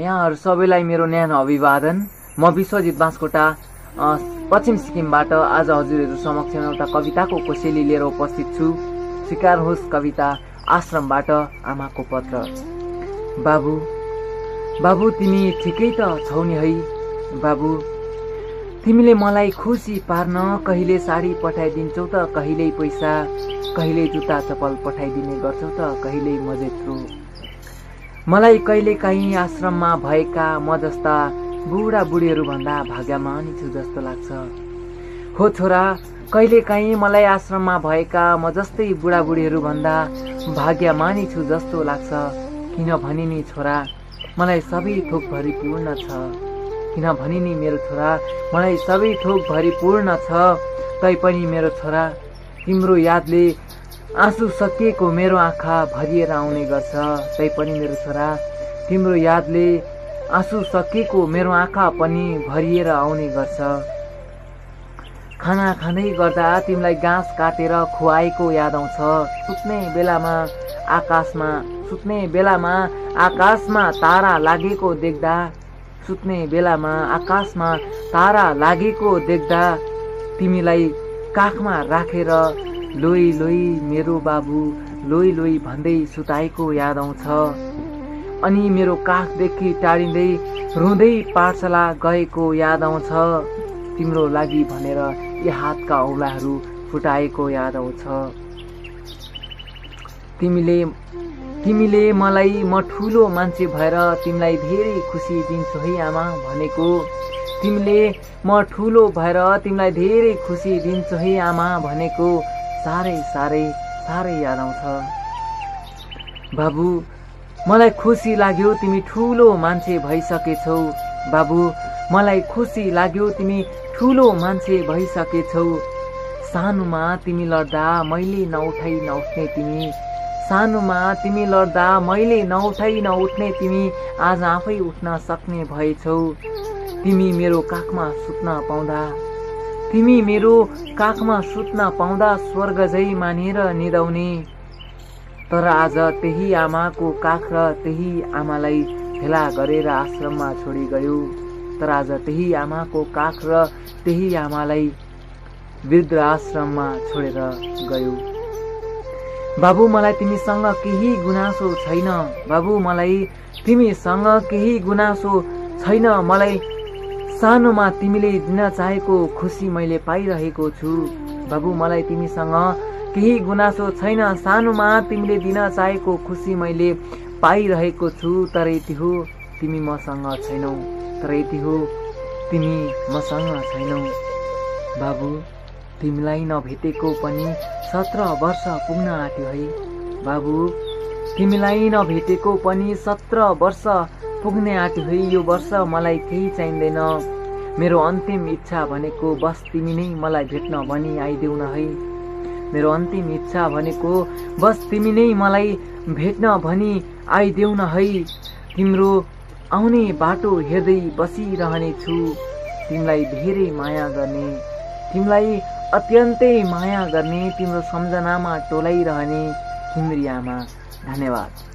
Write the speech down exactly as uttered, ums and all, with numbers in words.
यहाँहरू सबैलाई मेरो न्यानो अभिवादन। म विश्वजित बाँसकोटा पश्चिम सिक्किमबाट आज हजुरहरू समक्ष एउटा कविताको कोसेली लिएर उपस्थित छु। स्वीकार्नुहोस् कविता आश्रमबाट आमाको पत्र। बाबु बाबु तिमी ठिकै त छौ नि है? बाबु तिमीले मलाई खुसी पार्न कहिले साडी पठाइदिन्छौ त कहिल्यै पैसा, कहिल्यै जुत्ता चप्पल पठाइदिने गर्छौ त कहिल्यै मजेत्रो। मलाई कहिलेकाहीँ आश्रममा भएका म जस्ता बुढा बुढीहरू भन्दा भाग्यमानी छु जस्तो लाग्छ। हो छोरा, कहिलेकाहीँ मलाई आश्रममा भएका म जस्तै बुढाबुढीहरू भन्दा भाग्यमानी छु जस्तो लाग्छ। किनभने नि छोरा मलाई सबै थोक भरिपूर्ण छ, किनभने नि मेरो छोरा मलाई सबै थोक भरिपूर्ण छ। तैपनि मेरो छोरा तिम्रो यादले आँसु सकिएको मेरो आँखा भरिएर आउने गर्छ। तैपनि मेरो छोरा तिम्रो यादले आँसु सकिएको मेरो आँखा पनि भरिएर आउने गर्छ। खाना खाँदै गर्दा तिमीलाई घाँस काटेर खुवाएको याद आउँछ। सुत्ने बेलामा आकाशमा सुत्ने बेलामा आकाशमा तारा लागेको देख्दा सुत्ने बेलामा आकाशमा तारा लागेको देख्दा तिमीलाई काखमा राखेर लोई लोई मेरो बाबु लोई लोई भन्दै सुताएको याद आउँछ। अनि मेरो काखदेखि टाढिँदै रुँदै पाठशाला गएको याद आउँछ। तिम्रो लागि भनेर यी हातका औँलाहरू फुटाएको याद आउँछ। तिमीले तिमीले मलाई म ठुलो मान्छे भएर तिमीलाई धेरै खुसी दिन्छु है आमा भनेको। तिमीले म ठुलो भएर तिमीलाई धेरै खुसी दिन्छु है आमा भनेको साह्रै साह्रै साह्रै याद आउँछ। बाबु मलाई खुसी लाग्यो तिमी ठुलो मान्छे भइसकेछौ। बाबु मलाई खुसी लाग्यो तिमी ठुलो मान्छे भइसकेछौ। सानोमा तिमी लड्दा मैले नउठाइ नउठ्ने तिमी सानोमा तिमी लड्दा मैले नउठाइ नउठ्ने तिमी आज आफै उठ्न सक्ने भएछौ। तिमी मेरो काखमा सुत्न पाउँदा तिमी मेरो काखमा सुत्न पाउँदा स्वर्ग झै मानेर निदाउने। तर आज त्यही आमाको काख र त्यही आमालाई भेला गरेर आश्रममा छोडी गयो। तर आज त्यही आमाको काख र त्यही आमालाई वृद्ध आश्रममा छोडेर गयो। बाबु मलाई तिमीसँग केही गुनासो छैन। बाबु मलाई तिमीसँग केही गुनासो छैन। मलाई सानोमा तिमीले दिन चाहेको खुसी मैले पाइरहेको छु। बाबु मलाई तिमीसँग केही गुनासो छैन। सानोमा तिमीले दिन चाहेको खुसी मैले पाइरहेको छु। तर यति हो तिमी मसँग छैनौ। तर यति हो तिमी मसँग छैनौ। बाबु तिमीलाई नभेटेको पनि सत्र वर्ष पुग्न आँट्यो है। बाबु तिमीलाई नभेटेको पनि सत्र वर्ष पुग्ने आँट्यो है। यो वर्ष मलाई केही चाहिँदैन। मेरो अन्तिम इच्छा भनेको बस तिमी नै मलाई भेट्न भनी आइदेऊ न है। मेरो अन्तिम इच्छा भनेको बस तिमी नै मलाई भेट्न भनी आइदेऊ न है। तिम्रो आउने बाटो हेर्दै बसिरहने छु। तिमीलाई धेरै माया गर्ने तिमीलाई अत्यन्तै माया गर्ने तिम्रो सम्झनामा टोलाइरहने तिम्री आमा। धन्यवाद।